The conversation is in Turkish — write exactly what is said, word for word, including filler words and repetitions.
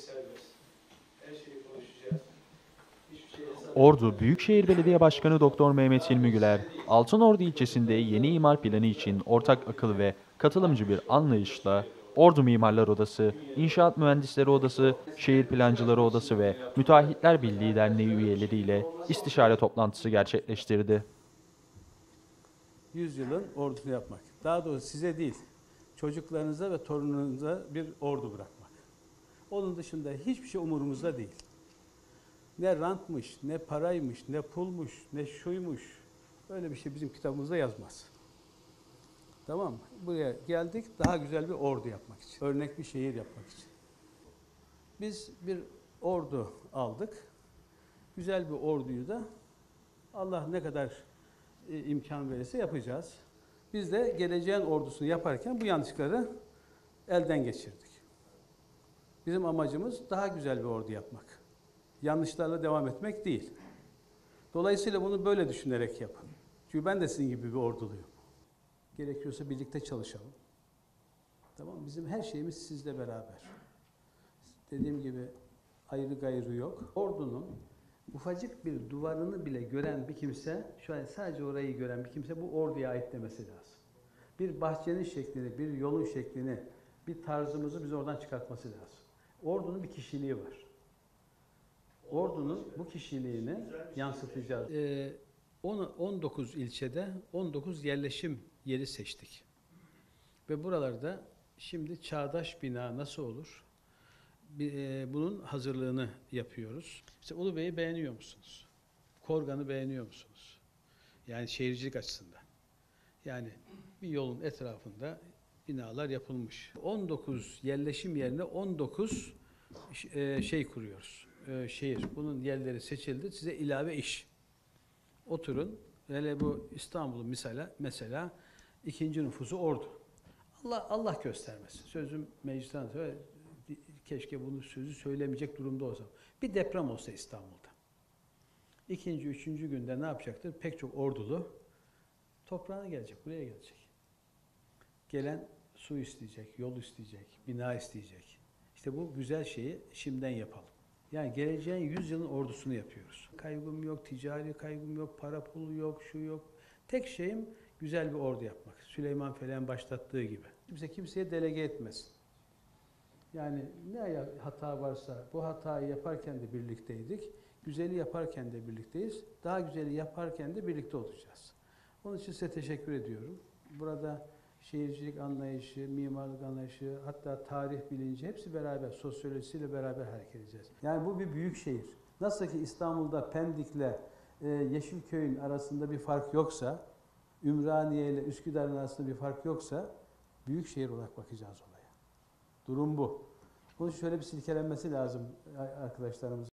serbest. Her şeyi konuşacağız. Hiçbir şey hesap Ordu Büyükşehir Belediye Başkanı Doktor Mehmet Hilmi Güler, Altınordu ilçesinde yeni imar planı için ortak akıl ve katılımcı bir anlayışla Ordu Mimarlar Odası, İnşaat Mühendisleri Odası, Şehir Plancıları Odası ve Müteahhitler Birliği Derneği üyeleriyle istişare toplantısı gerçekleştirdi. Yüzyılın ordusunu yapmak. Daha doğrusu size değil, çocuklarınıza ve torunlarınıza bir ordu bırakmak. Onun dışında hiçbir şey umurumuzda değil. Ne rantmış, ne paraymış, ne pulmuş, ne şuymuş. Öyle bir şey bizim kitabımızda yazmaz. Tamam mı? Buraya geldik daha güzel bir ordu yapmak için. Örnek bir şehir yapmak için. Biz bir ordu aldık. Güzel bir orduyu da Allah ne kadar e, imkan verirse yapacağız. Biz de geleceğin ordusunu yaparken bu yanlışları elden geçirdik. Bizim amacımız daha güzel bir ordu yapmak. Yanlışlarla devam etmek değil. Dolayısıyla bunu böyle düşünerek yapın. Çünkü ben de sizin gibi bir orduluyum. Gerekiyorsa birlikte çalışalım. Tamam, bizim her şeyimiz sizle beraber. Dediğim gibi ayrı gayrı yok. Ordunun ufacık bir duvarını bile gören bir kimse, şu an sadece orayı gören bir kimse bu orduya ait demesi lazım. Bir bahçenin şeklini, bir yolun şeklini, bir tarzımızı biz oradan çıkartması lazım. Ordunun bir kişiliği var. Ordunun bu kişiliğini yansıtacağız. Ee, on dokuz ilçede on dokuz yerleşim yeri seçtik. Ve buralarda şimdi çağdaş bina nasıl olur? Bunun hazırlığını yapıyoruz. İşte Ulubey'i beğeniyor musunuz? Korgan'ı beğeniyor musunuz? Yani şehircilik açısından. Yani bir yolun etrafında binalar yapılmış. on dokuz yerleşim yerine on dokuz şey kuruyoruz. Şehir. Bunun yerleri seçildi. Size ilave iş. Oturun. Hele bu İstanbul'un mesela, mesela ikinci nüfusu Ordu. Allah Allah göstermesin. Sözüm meclisten söyle. Keşke bunu sözü söylemeyecek durumda olsam. Bir deprem olsa İstanbul'da. İkinci, üçüncü günde ne yapacaktır? Pek çok ordulu toprağına gelecek, buraya gelecek. Gelen su isteyecek, yol isteyecek, bina isteyecek. İşte bu güzel şeyi şimdiden yapalım. Yani geleceğin yüzyılın ordusunu yapıyoruz. Kaygım yok, ticari kaygım yok, para pulu yok, şu yok. Tek şeyim güzel bir ordu yapmak. Süleyman Feleğin başlattığı gibi. Kimse kimseye delege etmesin. Yani ne hata varsa bu hatayı yaparken de birlikteydik. Güzeli yaparken de birlikteyiz. Daha güzeli yaparken de birlikte olacağız. Onun için size teşekkür ediyorum. Burada şehircilik anlayışı, mimarlık anlayışı, hatta tarih bilinci hepsi beraber, sosyolojisiyle beraber hareket edeceğiz. Yani bu bir büyük şehir. Nasıl ki İstanbul'da Pendik'le e, Yeşilköy'ün arasında bir fark yoksa, Ümraniye ile Üsküdar'ın arasında bir fark yoksa, büyük şehir olarak bakacağız olaya. Durum bu. Bunun şöyle bir silkelenmesi lazım arkadaşlarımız.